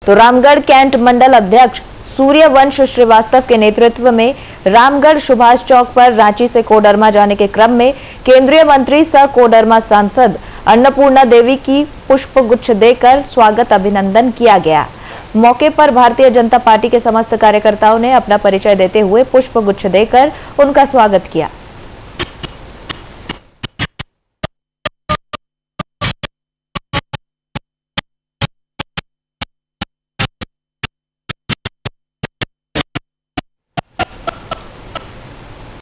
तो रामगढ़ कैंट मंडल अध्यक्ष सूर्यवंश श्रीवास्तव के नेतृत्व में रामगढ़ सुभाष चौक पर रांची से कोडरमा जाने के क्रम में केंद्रीय मंत्री सह कोडरमा सांसद अन्नपूर्णा देवी की पुष्पगुच्छ देकर स्वागत अभिनंदन किया गया। मौके पर भारतीय जनता पार्टी के समस्त कार्यकर्ताओं ने अपना परिचय देते हुए पुष्पगुच्छ देकर उनका स्वागत किया।